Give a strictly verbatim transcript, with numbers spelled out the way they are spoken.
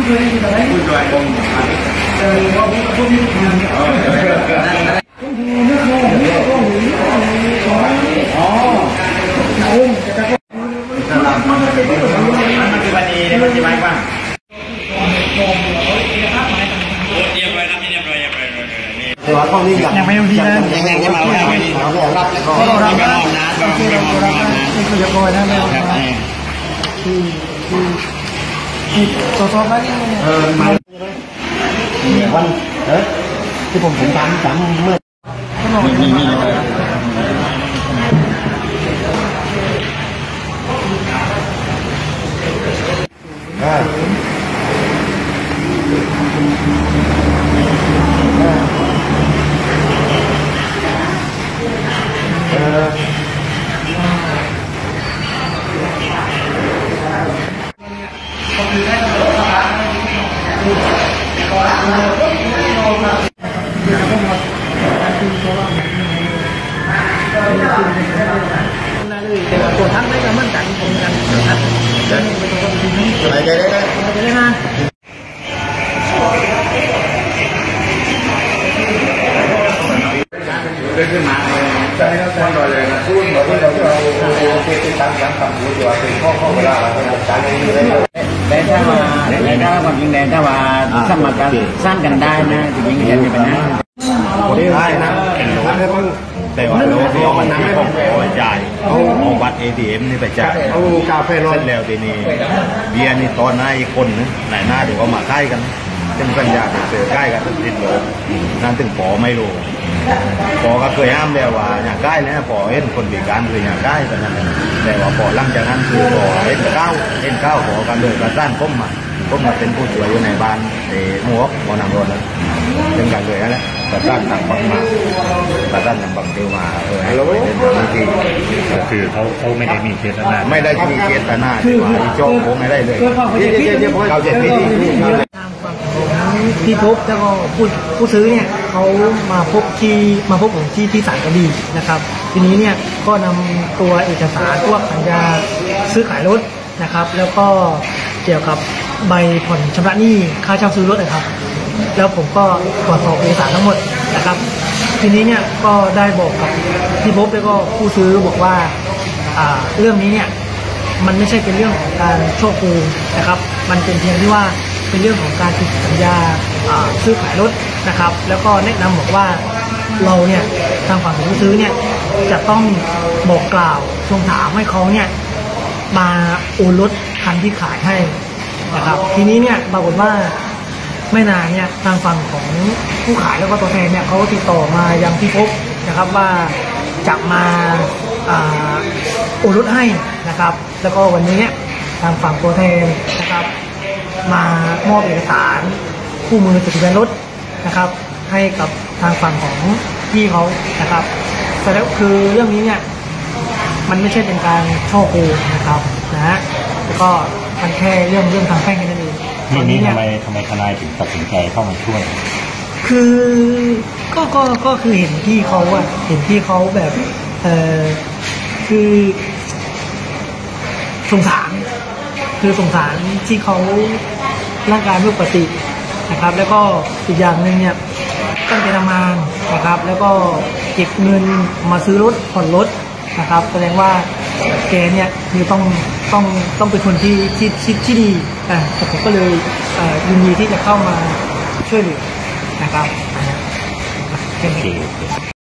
ผู้ช่วยกรมเออว่าพวกนี้ทำเนี่ยอ๋ออ๋อสำหรับมันเป็นที่มันเป็นวันนี้เนี่ยมันจะไว้บ้างเรียบร้อยนะเรียบร้อยเรียบร้อยนี่แต่ว่าห้องนี้ยังไม่ดีนะยังยังมาไม่ไม่ดีเรารับแล้วก็รับนะโอเคเรารับนะนี่คือเรียบร้อยนะไม่เอาคือคือคือตัวตัวนั้นเออมาวันเออที่ผมผมทำจำเมื่อมีมีมีอ่าเออตัวทั้งได้ก็มั่นใจผมกันอะไรได้ได้ได้ได้นะได้ขึ้นมาใช่ครับใช่เลยนะพูดเหมือนที่เราเราโอเคที่ตั้งตั้งคำพูดว่าเป็นข้อข้อเวลาเราเป็นการเรียนรู้แต่ถ้าว่าแต่ถ้าความจริงแต่ถ้าว่าสมัครกันสร้างกันได้นะจริงๆจะมีปัญหาได้นะแต่ว่าเราที่เอามันที่ของโอ้ยจ่ายเอาบัตร เอ ที เอ็ม นี่ไปจ่ายเอากาแฟร้อนเสร็จแล้วทีนี้เบียร์นี่ตอนหน้าอีกคนนึงไหนหน้าเดี๋ยวเขามาใกล้กันซึ่งสัญญาเป็นเสือใกล้กันติดโลนั่นถึงปอไม่รู้ปอก็เคยห้ามแล้วว่าอย่าใกล้นะปอเห็นคนพิการคืออย่าใกล้กันนั่นแต่ว่าปอหลังจากนั้นคือปอเห็นเก้าเห็นเก้าปอกันเลยกระสั้นก้มมาก้มมาเป็นผู้ช่วยอยู่ในบ้านเอ๋หมวกหมอนางรถแล้วเป็นกันเลยนั่นแหละกระสั้นต่างบังมากระสั้นต่างบังเดียวมาเออให้เราไปเล่นบางทีคือเขาเขาไม่ได้มีเจตนาไม่ได้มีเจตนาที่ว่าโจ้ผมไม่ได้เลยเขาเจ็ดปีที่พบแล้วก็ผู้ผู้ซื้อเนี่ยเขามาพบที่มาพบผมที่ที่ศาลกระบี่นะครับทีนี้เนี่ยก็นำตัวเอกสารพวกสัญญาซื้อขายรถนะครับแล้วก็เกี่ยวกับใบผ่อนชำระหนี้ค่าเช่าซื้อรถนะครับแล้วผมก็ตรวจสอบเอกสารทั้งหมดนะครับทีนี้เนี่ยก็ได้บอกกับที่พบแล้วก็ผู้ซื้อบอกว่าอ่าเรื่องนี้เนี่ยมันไม่ใช่เป็นเรื่องของการโชคโกงนะครับมันเป็นเพียงที่ว่าเป็นเรื่องของการติดสัญญาซื้อขายรถนะครับแล้วก็แนะนำบอกว่าเราเนี่ยทางฝั่งผู้ซื้อเนี่ยจะต้องบอกกล่าวทวงถามให้เขาเนี่ยมาโอนรถคันที่ขายให้นะครับทีนี้เนี่ยปรากฏว่าไม่นานเนี่ยทางฝั่งของผู้ขายแล้วก็ตัวแทนเนี่ยเขาติดต่อมายังที่พบนะครับว่าจะมาโอนรถให้นะครับแล้วก็วันนี้เนี่ยทางฝั่งตัวแทนนะครับมามอบเอกสารคู่มือจดทะเบียนรถนะครับให้กับทางฝั่งของพี่เขานะครับแต่แล้วคือเรื่องนี้เนี่ยมันไม่ใช่เป็นการช่อโกงนะครับนะฮะแล้วก็มันแค่เรื่องเรื่องทางแพ่งแค่นั้นเองตอนนี้ทำไมทำไมทนายถึงตัดสินใจเข้ามาช่วยคือก็ก็ก็คือเห็นพี่เขาอะเห็นพี่เขาแบบเออคือสงสารคือสงสารที่เขาร่างกายไม่ปกตินะครับแล้วก็อีกอย่างหนึ่งเนี่ยตั้งใจทำงานนะครับแล้วก็เก็บเงินมาซื้อรถผ่อนรถนะครับแสดงว่าแกเนี่ยคือต้องต้องต้องเป็นคนที่ที่ที่ที่ดีอ่าผมก็เลยยินดีที่จะเข้ามาช่วยเหลือนะครับโอเค